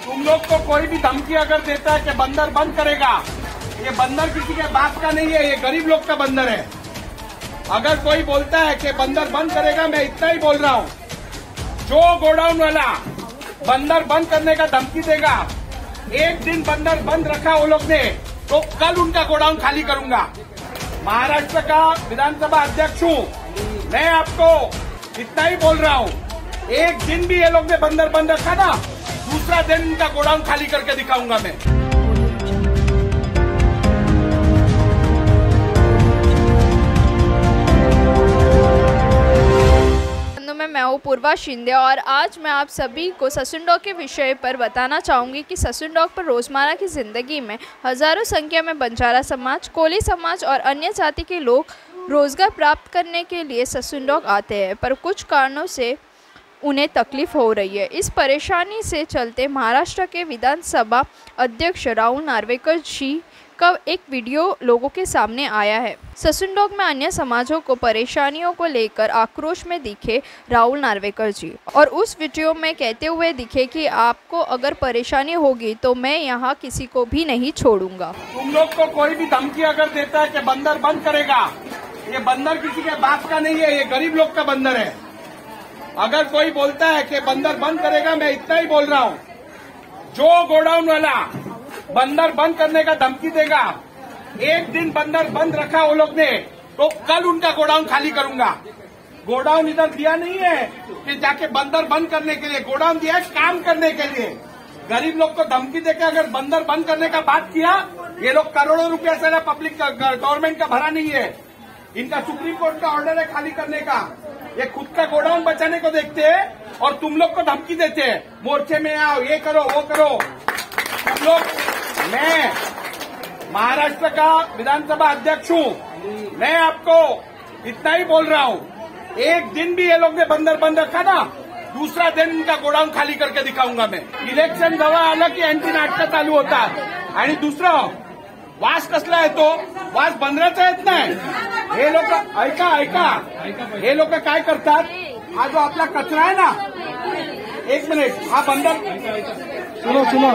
तुम लोग को कोई भी धमकी अगर देता है कि बंदर बंद करेगा, ये बंदर किसी के बाप का नहीं है, ये गरीब लोग का बंदर है। अगर कोई बोलता है कि बंदर बंद करेगा, मैं इतना ही बोल रहा हूँ, जो गोडाउन वाला बंदर बंद करने का धमकी देगा, एक दिन बंदर बंद रखा वो लोग ने, तो कल उनका गोडाउन खाली करूंगा। महाराष्ट्र का विधानसभा अध्यक्ष हूँ, मैं आपको इतना ही बोल रहा हूँ, एक दिन भी ये लोग ने बंदर बंद रखा ना, दूसरा दिन उनका गोडाउन खाली करके दिखाऊंगा मैं। मैं हूँ पूर्वा शिंदे और आज मैं आप सभी को ससून डॉग के विषय पर बताना चाहूँगी कि ससून डॉग पर रोज़मर्रा की ज़िंदगी में हज़ारों संख्या में बंजारा समाज, कोली समाज और अन्य जाति के लोग रोज़गार प्राप्त करने के लिए ससून डॉग आते हैं, पर कुछ कारणों से उन्हें तकलीफ हो रही है। इस परेशानी से चलते महाराष्ट्र के विधानसभा अध्यक्ष राहुल नार्वेकर जी का एक वीडियो लोगों के सामने आया है। ससून डॉग में अन्य समाजों को परेशानियों को लेकर आक्रोश में दिखे राहुल नार्वेकर जी, और उस वीडियो में कहते हुए दिखे कि आपको अगर परेशानी होगी तो मैं यहाँ किसी को भी नहीं छोड़ूंगा। तुम लोग को कोई भी धमकी अगर देता है कि बंदर बंद करेगा, ये बंदर किसी के बाप का नहीं है, ये गरीब लोग का बंदर है। अगर कोई बोलता है कि बंदर बंद करेगा, मैं इतना ही बोल रहा हूँ, जो गोडाउन वाला बंदर बंद करने का धमकी देगा, एक दिन बंदर बंद रखा वो लोग ने, तो कल उनका गोडाउन खाली करूंगा। गोडाउन इधर दिया नहीं है कि जाके बंदर बंद करने के लिए, गोडाउन दिया है काम करने के लिए। गरीब लोग को धमकी देके अगर बंदर बंद करने का बात किया, ये लोग करोड़ों रुपया से पब्लिक गवर्नमेंट का भरा नहीं है, इनका सुप्रीम कोर्ट का ऑर्डर है खाली करने का। ये खुद का गोडाउन बचाने को देखते हैं और तुम लोग को धमकी देते हैं, मोर्चे में आओ, ये करो वो करो। तुम लोग, मैं महाराष्ट्र का विधानसभा अध्यक्ष हूँ, मैं आपको इतना ही बोल रहा हूँ, एक दिन भी ये लोग ने बंदर बंद रखा ना, दूसरा दिन उनका गोडाउन खाली करके दिखाऊंगा मैं। इलेक्शन जवळ आलं की यांची नाटकं चालू होतात। आणि दुसरं, वास कसला येतो, वास बंदराचा येत नाही। हे लोक ऐका, हे लोक काय करतात, हा जो आपला कचरा आहे ना, एक मिनिट, हा बंदर सुनो,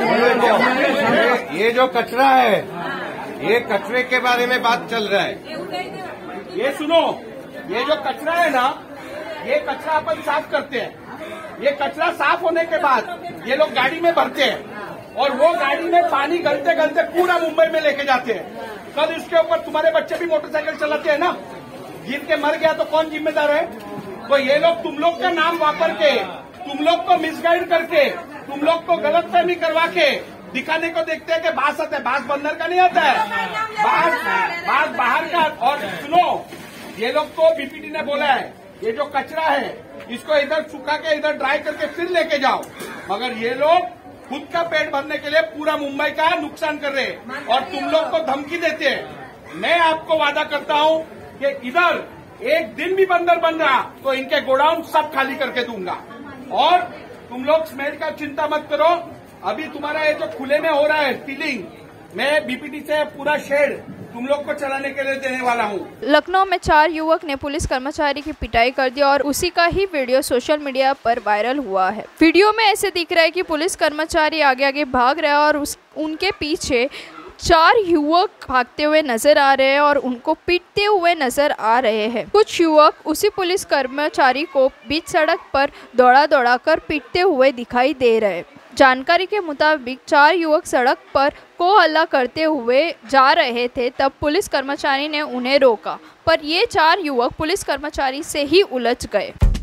ये जो कचरा है, ये कचरे के बारे में बात चल रहा है। ये सुनो, ये जो कचरा है ना, ये कचरा अपन साफ करते हैं। ये कचरा साफ होने के बाद ये लोग गाड़ी में भरते हैं और वो गाड़ी में पानी गलते गलते पूरा मुंबई में लेके जाते हैं। कल इसके ऊपर तुम्हारे बच्चे भी मोटरसाइकिल चलाते हैं ना, गिर के मर गया तो कौन जिम्मेदार है? तो ये लोग तुम लोग का नाम वापर के, तुम लोग को मिसगाइड करके, तुम लोग को गलतफहमी करवा के दिखाने को देखते हैं कि बास आता है। बास बंदर का नहीं आता है, बास बाहर का। और सुनो, ये लोग को बीपीटी ने बोला है, ये जो कचरा है इसको इधर सुखा के इधर ड्राई करके फिर लेके जाओ, मगर ये लोग खुद का पेट भरने के लिए पूरा मुंबई का नुकसान कर रहे हैं और तुम लोग को धमकी देते हैं। मैं आपको वादा करता हूं कि इधर एक दिन भी बंदर बन रहा तो इनके गोडाउन सब खाली करके दूंगा। और तुम लोग स्मेल का चिंता मत करो, अभी तुम्हारा ये जो खुले में हो रहा है टीलिंग, मैं बीपीटी से पूरा शेड तुम लोग को चलाने के लिए देने वाला हूँ। लखनऊ में 4 युवक ने पुलिस कर्मचारी की पिटाई कर दी और उसी का ही वीडियो सोशल मीडिया पर वायरल हुआ है। वीडियो में ऐसे दिख रहा है कि पुलिस कर्मचारी आगे आगे भाग रहा है और उनके पीछे 4 युवक भागते हुए नजर आ रहे हैं और उनको पीटते हुए नजर आ रहे हैं। कुछ युवक उसी पुलिस कर्मचारी को बीच सड़क पर दौड़ा कर पीटते हुए दिखाई दे रहे हैं। जानकारी के मुताबिक 4 युवक सड़क पर को हल्ला करते हुए जा रहे थे, तब पुलिस कर्मचारी ने उन्हें रोका, पर ये 4 युवक पुलिस कर्मचारी से ही उलझ गए।